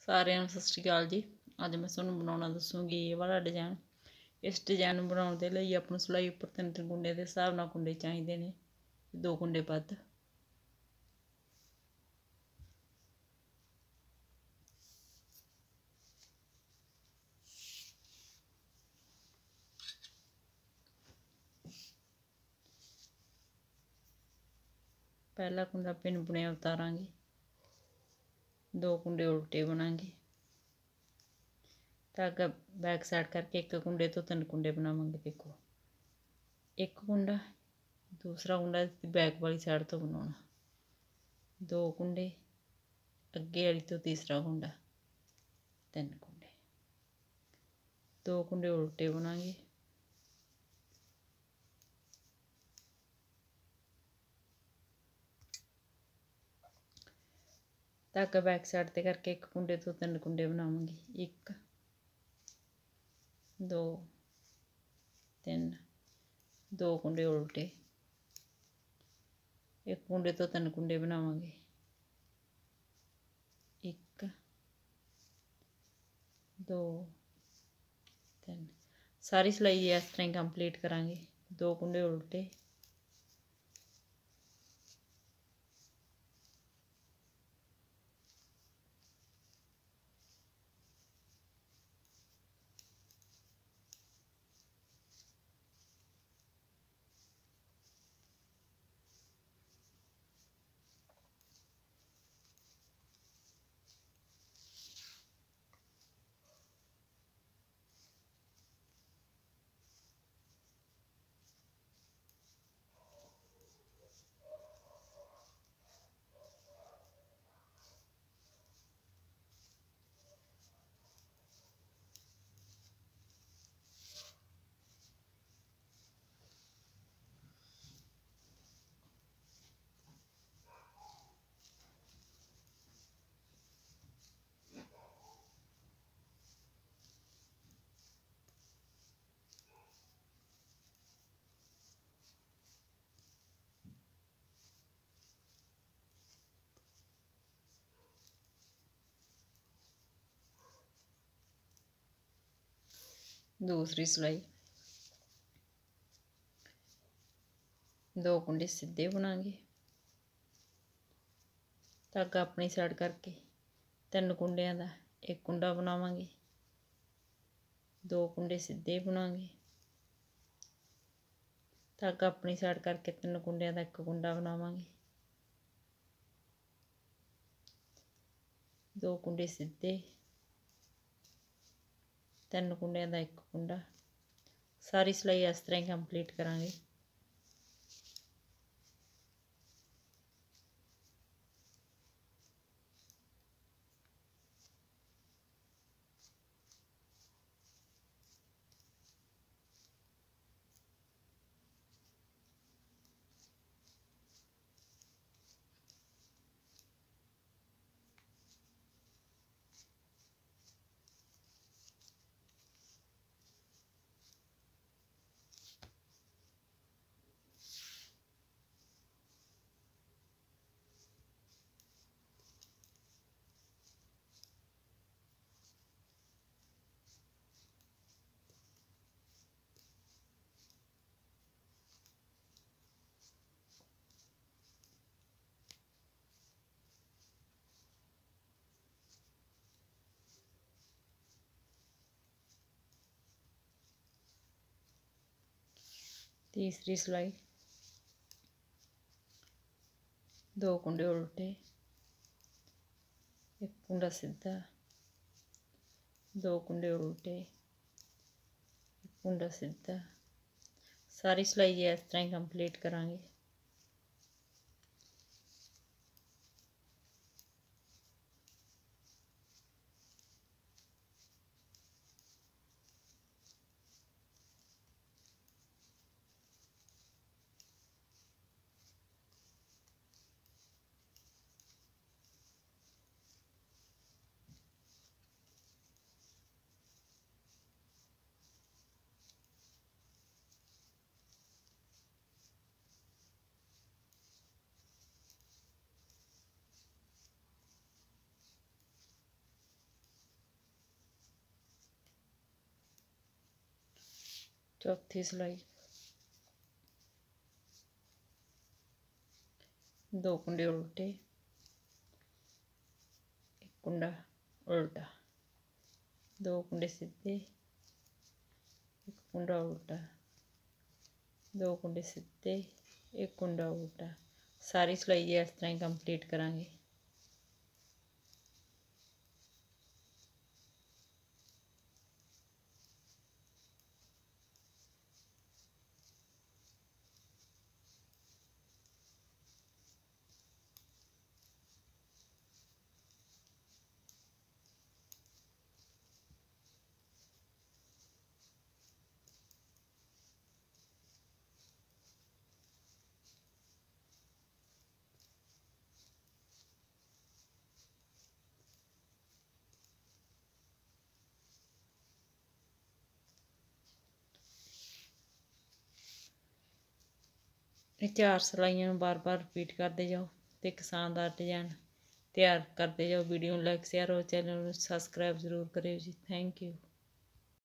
सारिਆਂ ਨੂੰ ਸਤਿ ਸ਼੍ਰੀ ਅਕਾਲ ਜੀ। ਅੱਜ मैं ਤੁਹਾਨੂੰ ਬਣਾਉਣਾ ਦੱਸੂਗੀ ਇਹ ਵਾਲਾ डिजाइन। इस डिजाइन ਨੂੰ ਬਣਾਉਣ ਦੇ ਲਈ ਆਪਾਂ ਨੂੰ ਸਿਲਾਈ ਉੱਪਰ 3 ਕੁੰਡੇ ਦੇ ਹਿਸਾਬ ਨਾਲ ਕੁੰਡੇ ਚਾਹੀਦੇ ਨੇ, 2 ਕੁੰਡੇ ਵੱਧ। पहला कुंडा पिन बुनिया उतारांगे, 2 कुंडे उल्टे बनाएंगे, धागा बैक साइड करके 1 कुंडे तो 3 कुंडे बनावांगे। देखो 1 कुंडा, दूसरा कुंडा बैक वाली साइड तो बनाना, 2 कुंडे अगे वाली तो तीसरा कुंडा, 3 कुंडे, 2 कुंडे उल्टे बनाएंगे, धागा बैक साइड ते करके 1 कुंडे तो 3 कुंडे बनावांगे। 1 2 3, 2 कुंडे उल्टे, 1 कुंडे तो 3 कुंडे बनावांगे। 1 2 3, सारी सिलाई इस तरह कंप्लीट करांगे। 2 कुंडे उल्टे, दूसरी सिलाई 2 कुंडे सीधे बनाएंगे, धागा अपनी साइड करके 3 कुंडियां दा 1 कुंडा बनावांगे, 2 कुंडे सीधे बनाएंगे, धागा अपनी साइड करके 3 कुंडियां दा 1 कुंडा बनावांगे, 2 कुंडे सीधे, 3 कुंडियां दा 1 कुंडा। सारी सिलाई इस तरह कंप्लीट करांगे। तीसरी सिलाई 2 कुंडे उल्टे, 1 कुंडा सीधा, 2 कुंडे उल्टे, 1 कुंडा सीधा। सारी सिलाई इस तरह कंप्लीट करांगे। चौथी सिलाई 2 कुंडे उल्टे, 1 कुंडा उल्टा, 2 कुंडे सीधे, 1 कुंडा उल्टा, 2 कुंडे सीधे, 1 कुंडा उल्टा। सारी सिलाई जी इस तरह ही कंप्लीट करांगे। चार सिलाइयां बार बार रिपीट करते जाओ तो एक शानदार डिजाइन तैयार करते जाओ। वीडियो लाइक शेयर और चैनल सब्सक्राइब जरूर करो जी। Thank you.